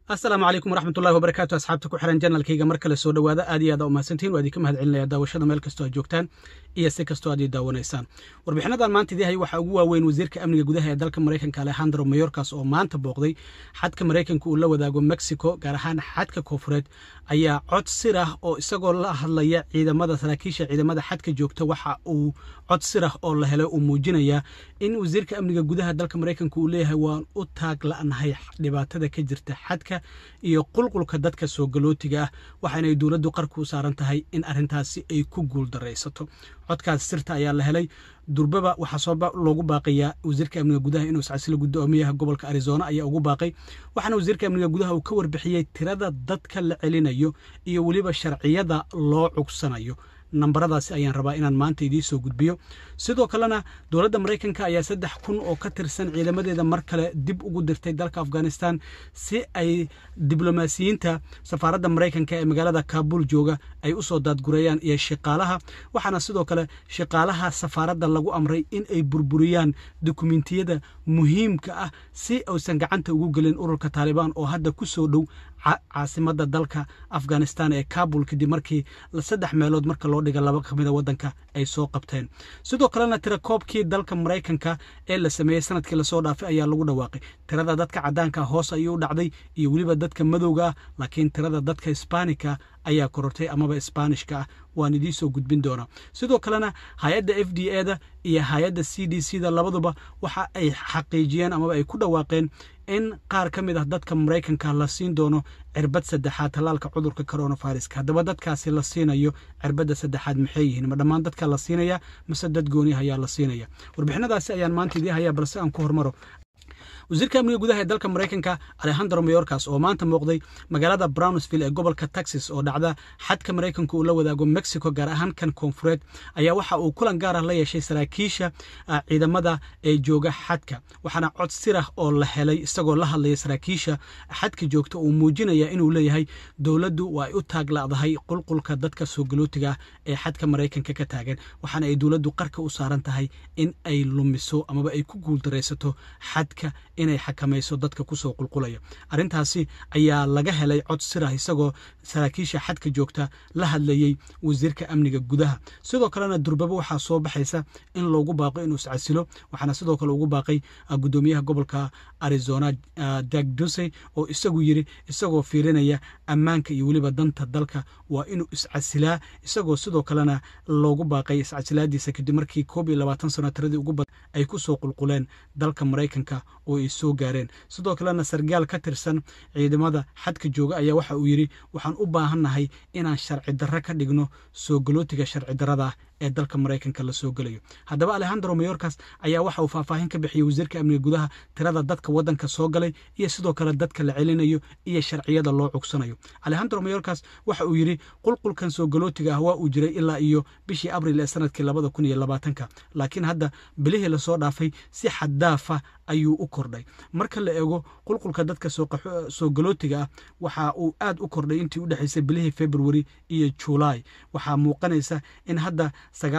السلام عليكم ورحمة الله وبركاته أصحابتك وحرن جنال كيغا مركل سو دوادا آدي آدا وماسنتين وادي كم هادعلنا داوشada meel kasto aad joogtaan iyo si kasto aad daawanaysaan warbixinadan maanta idii hay waxa ugu waaweyn wasiirka amniga gudaha ee dalka Mareykanka Alejandro Mayorkas oo maanta booqday xadka Mareykanka uu la wadaago Mexico gaar ahaan xadka Koonfureed ayaa cod sir ah oo isagoo la hadlaya ciidamada saraakiisha ciidamada xadka joogta waxa uu cod sir ah oo la helay uu muujinaya in wasiirka amniga gudaha dalka Mareykanka uu leeyahay waan u taag la'anahay dhibaatada ka jirta xadka iyo qulqulka dadka soo galootiga ah waxaanay dawladdu qarku saaran tahay in arintaasi ay ku guul dareysato codkaas sirta ayaa la helay durbaba waxa soo loogu baaqaya wasiirka amniga gudaha inuu iscasilo gudoomiyaha gobolka Arizona ayaa ugu baaqay waxaana wasiirka amniga gudaha uu ka warbixiyay tirada dadka la celinayo iyo waliba sharciyada loo cugsanayo nambaradaasi ayaan rabaa inaan maanta idin soo gudbiyo sidoo kalena dawladda Mareykanka ayaa 3,000 oo ka tirsan ciidamadeeda mar kale dib ugu dirtay dalka Afghanistan si ay diblomaasiyiinta safaaradda Mareykanka ee magaalada Kabul jooga ay u soo daadgurayaan iyo shaqaalaha waxaana sidoo kale shaqaalaha safaaradda lagu amray in ay burburiyaan dokumentiyada muhiimka ah si aysan gacanta ugu galin ururka Taliban oo hadda ku soo dhow caasimada dalka Afghanistan ee Kabul kadib markii 3 meelood marka loo dhiga laba kamida wadanka ay soo qabteen sidoo kalena tirakoobkii dalka Mareykanka ee la sameeyay sanadkii la soo dhaafay ayaa lagu dhawaaqay tirada dadka cadaanka hoos ayuu dhacday iyo waliba dadka madowga laakiin tirada dadka Hispaanika ayaa korortay amaba Isbaanishka waan idin soo gudbin doona sidoo kalena hay'adda FDA-da iyo hay'adda CDC-da labaduba waxa ay xaqiijiyeen amaba ay ku dhawaaqeen in qaar kamid ah dadka Mareykanka la siin doono cirbad saddexaad talaalka cudurka coronavirus hadaba dadkaasi la siinayo cirbada saddexaad maxay yihiin ma dhamaan dadka la siinaya mise dad gooni ah ayaa la siinaya warbixinadaasi ayaan maanta idin hayaa balse aan ku hormaro wasiirka amniga gudaha ee dalka Mareykanka Alejandro Mayorkas oo maanta muuqday magaalada Brownsville ee gobolka Texas oo dhacda xadka Mareykanka uu la wadaago Mexico gaar ahaan kan Koonfureed ayaa waxa uu kulan gaar ah la yeeshay saraakiisha ciidamada ee jooga xadka waxaana cod sir ah oo la helay isagoo la hadlaya saraakiisha xadka joogta uu muujinaya inuu leeyahay dawladdu waa u taag la'dahay qulqulka dadka soo galootiga ee xadka Mareykanka ka taagan waxaana ay dawladdu qarka u saaran tahay in ay lumiso amaba ay ku guul dareysato xadka inay xakamayso dadka ku soo qulqulaya arintaasi ayaa laga helay cod sir ah isagoo saraakiisha xadka joogta la hadlayay wasiirka amniga gudaha sidoo kalena durbaba waxa soo baxaysa in loogu baaqo inuu iscasilo waxaana sidoo kale ugu baaqay gudoomiyaha gobolka Arizona Doug Ducey oo isagu yiri isagoo fiirinaya ammaanka iyo waliba danta dalka waa inuu iscasilaa isagoo sidoo kalena loogu baaqay iscasilaadiisa kadib markii 22 sano tiradii ugu badan ay ku soo qulquleen dalka Mareykanka oo ay soo gaareen sidoo kalena sargaal ka tirsan ciidamada xadka jooga ayaa waxa uu yiri waxaan u baahanahay inaan sharci darro ka dhigno soo galootiga sharci darrada ee dalka Mareykanka la soo galayo hadaba Alejandro Mayorkas ayaa waxa uu faahfaahin ka bixiyay wasiirka amniga gudaha tirada dadka wadanka soo galay iyo sidoo kale dadka la celinayo iyo sharciyada loo cugsanayo Alejandro Mayorkas waxa uu yiri qulqulkan soo galootiga ah waa uu jiray ilaa iyo bishii Abriil ee sanadkii 2020 laakiin hadda bilihii la soo dhaafay si xad dhaaf ah ayuu u kordhay marka la eego qulqulka dadka soo galootiga ah waxa uu aad u kordhay intii u dhaxaysay bilihii February iyo July waxa muuqanaysa in hadda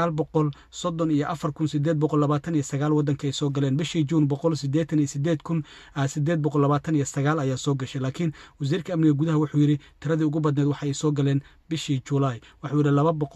934,829 wadanka ay soo galeen bishii June 188,829 ayaa soo gashay laakiin wasiirka amniga gudaha wuxuu yiri tiradii ugu badneed waxa ay soo galeen bishii July wuxuu yiri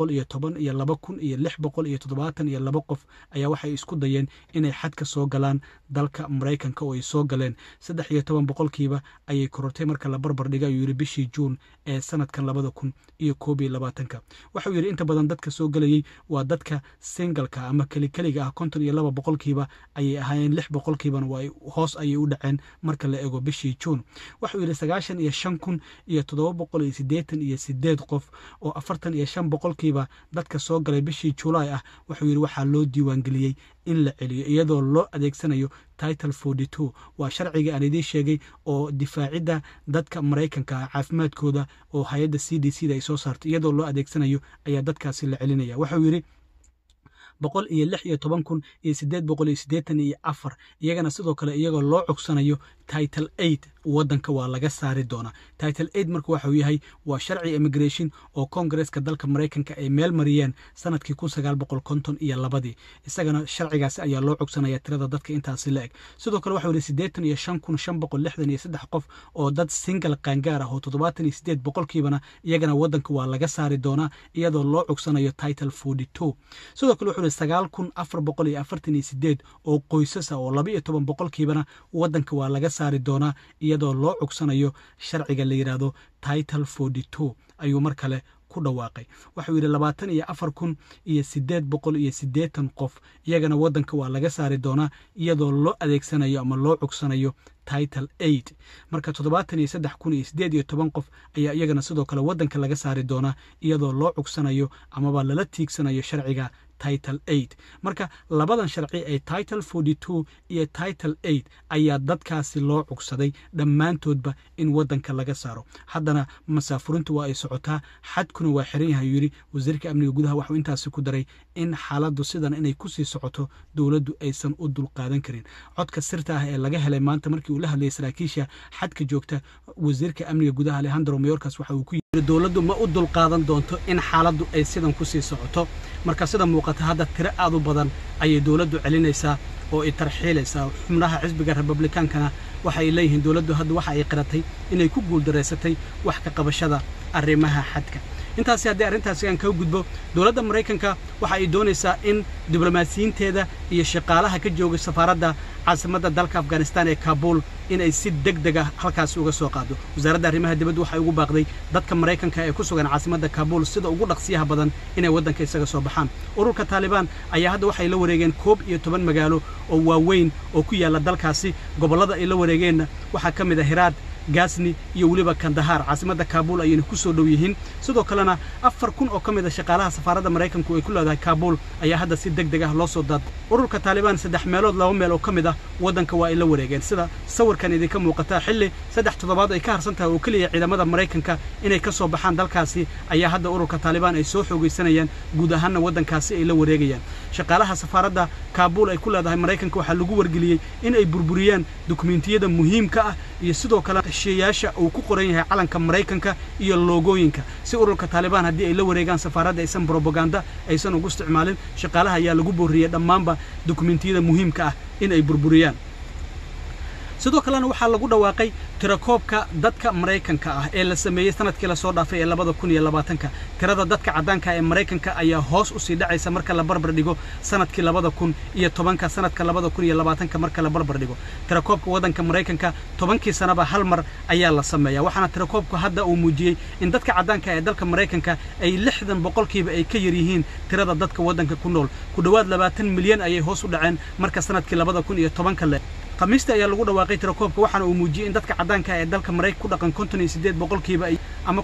212,672 qof ayaa waxay isku dayeen inay xadka soo galaan dalka Mareykanka oo ay soo galeen 13% ayay korortay marka la barbar dhigay ayuu yiri bishii June ee sanadkan 2021 wuxuu yiri inta badan dadka soo galayay waa dadka single-ka ama kaliga ah 52% ayay ahaayeen 6% waa hoos ayay u dhaceen marka la eego bishii June wuxuu yiri 95,788 qof oo 45% dadka soo galay bishii July ah wuxuu yiri waxa loo diiwaan galiyay in la celiyo iyadoo loo adeegsanayo Title 42 waa sharciga aan idin sheegay oo difaacida dadka Mareykanka caafimaadkooda oo hay'adda CDC-da ay soo saartay iyadoo loo adeegsanayo ayaa dadkaasi la celinaya wuxuu yiri 116,884 iyagana sidoo kale iyagoo loo cogsanayo title 8 wadanka waa laga saari doonaa. title 8 marka waxa uu yahay waa sharci immigration oo Congress-ka dalka Mareykanka ay meel mariyeen sanadkii 1952 isagana sharcigaas ayaa loo cogsanaya tirada dadka intaas la eg. sidoo kale waxa uu 85,563 qof oo dad single qaangaar ah oo 78% iyagana wadanka waa laga saari doonaa iyadoo loo cogsanayo title 42. sidoo kale waxa uu 9,448 oo qoysas ah oo 12% wadanka waa laga saari doonaa iyadoo loo cogsanayo sharciga la yiraahdo title 42 ayuu mar kale ku dhawaaqay. waxa uu yiri 24,880 qof iyagana wadanka waa laga saari doonaa iyadoo loo adeegsanayo ama loo cogsanayo title 8. marka 73,810 qof ayaa iyagana sidoo kale wadanka laga saari doonaa iyadoo loo cogsanayo ama lala tiigsanayo sharciga title 8. marka labadan sharci ay title 42 iyo title 8 ayaa dadkaasi loo cogsaday dhammaantoodba in wadanka laga saaro. haddana masaafurintu waa ay socotaa, xadkuna waa xiran yahay yiri wasiirka amniga gudaha. waxa uu intaasi ku daray in xaaladdu sidan inay ku sii socoto dawladdu aysan u dul qaadan karin. codka sirta ah ee laga helay maanta markii uu la hadlayay saraakiisha xadka joogta wasiirka amniga gudaha Alejandro Mayorkas waxa uu ku yiri dawladdu ma u dul qaadan doonto in xaaladdu ay sidan ku sii socoto. marka sida muuqata hadda tiro aad u badan ayay dawladdu celinaysaa oo ay tarxiilaysaa. xubnaha xisbiga Republicaankana waxa ay leeyihiin dawladdu hadda waxa ay qiratay inay ku guuldareysatay wax ka qabashada arrimaha xadka. intaasi haddii arrintaasi aan ka gudbo, dawladda Mareykanka waxa ay doonaysaa in diblomaasiyiinteeda iyo shaqaalaha ka jooga safaaradda caasimadda dalka Afghanistan ee Kabul in ay si degdeg ah halkaas uga soo qaado. wasaaradda arrimaha dibadda waxa ay ugu baaqday dadka Mareykanka ee ku sugan caasimadda Kabul sida ugu dhaqsiyaha badan inay wadanka isaga soo baxaan. ururka Taliban ayaa hadda waxay la wareegeen 11 magaalo oo waaweyn oo ku yaala dalkaasi. gobolada ay la wareegeen waxa kamid ah Herat, Ghazni iyo waliba Kandahar. caasimadda Kabul ayay ku soo dhow yihiin. sidoo kalena 4,000 oo kamid ah shaqaalaha safaaradda Mareykanku ay ku leedahay Kabul ayaa hadda si degdeg ah loo soo daaday. ururka Taliban 3 meelood 2 meel oo kamid ah wadanka waa ay la wareegeen sida sawirkan idinka muuqata. xilli 3 toddobaad ay ka harsan tahay oo kaliya ciidamada Mareykanka inay ka soo baxaan dalkaasi ayaa hadda ururka Taliban ay soo xoogeysanayaan guud ahaan wadankaasi ay la wareegayaan. shaqaalaha safaaradda Kabul ay ku leedahay Mareykanka waxa lagu wargeliyay in ay burburiyaan dukumeentiyada muhiimka ah iyo sidoo kale sheeyaasha uu ku qoran yahay calanka Mareykanka iyo loogooyinka si ururka Taliban haddii ay la wareegaan safaaradda aysan propaganda aysan ugu isticmaalin. shaqaalaha ayaa lagu booriyay dhammaanba dukumeentiyada muhiimka ah in ay burburiyaan. sidoo kalena waxaa lagu dhawaaqay tirakoobka dadka Mareykanka ah ee la sameeyay sanadkii la soo dhaafay ee 2020. tirada dadka cadaanka ee Mareykanka ayaa hoos u sii dhacaysa marka la barbar dhigo sanadkii 2010 sanadka 2020 marka la barbar dhigo. tirakoobka wadanka Mareykanka 10kii sanaba hal mar ayaa la sameeyaa. waxaana tirakoobku hadda uu muujiyay in dadka cadaanka ee dalka Mareykanka ay 60% ay ka yar yihiin tirada dadka wadanka ku nool. ku dhawaad 20 milyan ayay hoos u dhaceen marka sanadkii 2010 khamiista ayaa lagu dhawaaqay tirakoobka waxaana uu muujiyay in dadka cadaanka ee dalka Mareykanka ku dhaqan 58% ay ama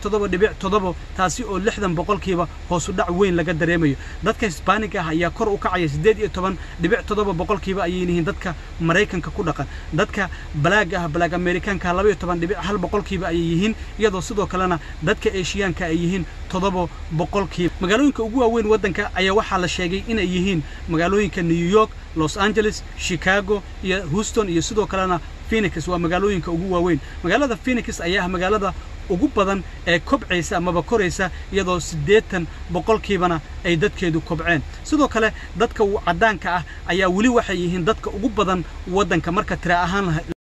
57.7 taasi oo 60% hoos u dhac weyn laga dareemayo. dadka Hispanic ah ayaa kor u kacaya 18.7% ay yihiin dadka Mareykanka ku dhaqan. dadka Black Americanka 12.1% ay yihiin iyadoo sidoo kalena dadka Asianka ay yihiin 7%. magaalooyinka ugu waaweyn wadanka ayaa waxa la sheegay in ay yihiin magaalooyinka New York, Los Angeles, Chicago iyo Houston iyo sidoo kalena Phoenix waa magaalooyinka ugu waaweyn. magaalada Phoenix ayaa magaalada ugu badan ee kobcaysa ama koraysa iyadoo 80% ay dadkeedu kobceen. sidoo kale dadka cadaanka ah ayaa wali waxay yihiin dadka ugu badan wadanka marka tira ahaan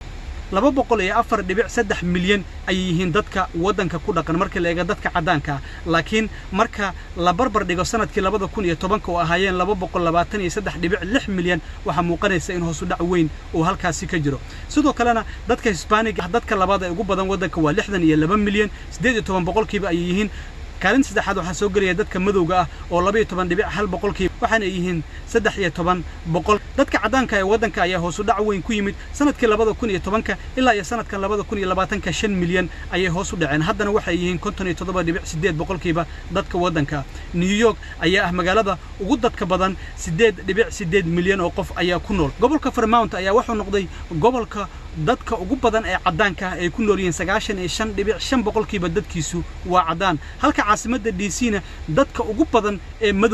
204.3 milyan ay yihiin dadka wadanka ku dhaqan marka la eego dadka cadaanka. laakiin marka la barbar dhigo sanadkii 2010 oo ahaayeen 223.6 milyan waxa muuqanaysa in hoos u dhac weyn oo halkaasi ka jiro. sidoo kalena dadka Hispanic dadka labaad ee ugu badan wadanka waa 62 milyan 18% ay yihiin. kaalin saddexaad waxa soo galaya dadka madowga ah oo 12.1% waxaana yihiin 13%. dadka cadaanka ee wadanka ayaa hoos u dhac weyn ku yimid sanadkii 2010 ilaa iyo sanadkan 2020 5 milyan ayay hoos u dhaceen. haddana waxay yihiin 57.8% dadka wadanka. New York ayaa ah magaalada ugu dadka badan 8.8 milyan oo qof ayaa ku nool. gobolka Vermont ayaa wuxuu noqday gobolka dadka ugu badan ee cadaanka ay ku nool yihiin 95.5% dadkiisu waa cadaan. halka caasimadda DC-na dadka ugu badan ee madowga ah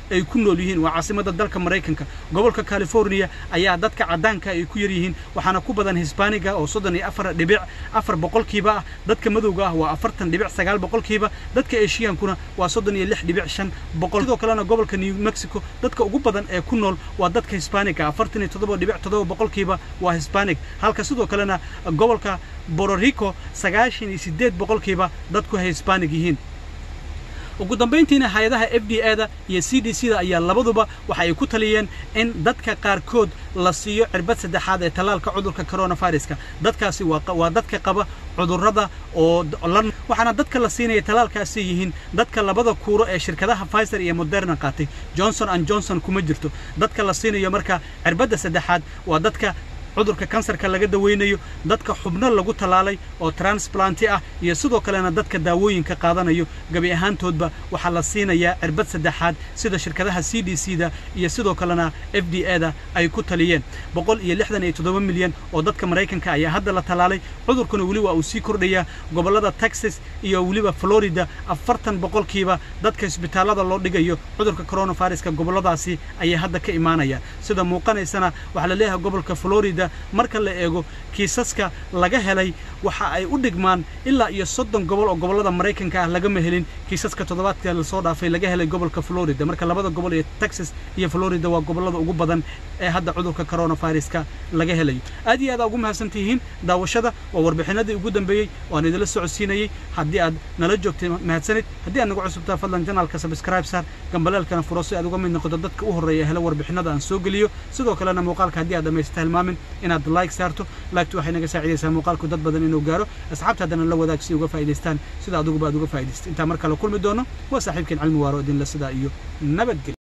ay ku nool yihiin waa caasimada dalka Mareykanka gobolka California ayaa dadka cadaanka ay ku yar yihiin waxaana ku badan Hispaniga oo 34.4% ah dadka madowga ah waa 40.9% dadka Asiankuna waa 36.5% sidoo kalena gobolka New Mexico dadka ugu badan ee ku nool waa dadka Hispaniga 47.7% waa Hispanic halka sidoo kalena gobolka Puerto Rico 98% dadku Hispanic yihiin ugu dambeyntiina hay'adaha FDA-da iyo CDC-da ayaa labaduba waxa ay ku taliyeen in dadka qaarkood la siiyo cirbad saddexaad ee talaalka cudurka coronavirus-ka dadkaasi waa dadka qaba cudurrada oo waxaana dadka la siinaya talaalkaasi yihiin dadka labada kuuro ee shirkadaha Pfizer iyo Moderna qaatay Johnson & Johnson kuma jirto dadka la siinayo marka cirbadda saddexaad waa dadka cudurka kansarka laga daweynayo dadka xubno lagu talaalay oo transplant ah iyo sidoo kalena dadka daawooyinka qaadanayo gabi ahaantoodba waxa la siinayaa cirbad saddexaad sida shirkadaha CDC-da iyo sidoo kalena FDA-da ay ku taliyeen 167 milyan oo dadka Mareykanka ayaa hadda la talaalay cudurkuna wali waa uu sii kordhaya gobolada Texas iyo waliba Florida 40% dadka isbitaalada loo dhigayo cudurka coronavirus-ka goboladaasi ayaa hadda ka imaanaya sida muuqanaysana waxa la leeyahay gobolka Florida marka la eego kiisaska laga helay waxa ay u dhigmaan ilaa iyo 30 gobol oo gobolada Mareykanka ah laga mehelin kiisaska toddobaadkii la soo dhaafay laga helay gobolka Florida marka labada gobol ee Texas iyo Florida waa gobolada ugu badan ee hadda cudurka coronavirus-ka laga helayo aad iyo aad ugu mahadsantihiin daawashada waa warbixinadii ugu dambeeyay oo aan idin socodsiinayay haddii aad nala joogtay mahadsanid haddii aad nagu cusubtaa fadlan channelka subscribe saar gambalaalkana furo si aad uga mid noqoto dadka u horeeya hela warbixinada aan soo geliyo sidoo kalena muuqaalka haddii aad dhameysatay hilmaamin inaad like saarto like waxay naga saacidaysaa muuqaalku dad badan inuu gaaro asxaabta hadana la wadaag si uga faa'iideystaan sida adugu baad uga faa'iideystay inta marka la kulmi doono waa saaxiibkeen cilmi waaro idin la sida iyo nabadgelyo